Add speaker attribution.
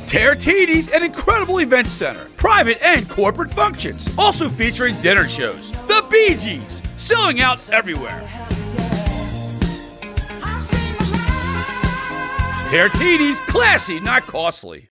Speaker 1: TerTinis, an incredible event center, private and corporate functions, also featuring dinner shows. The BeeGees, selling out everywhere. TerTinis, classy, not costly.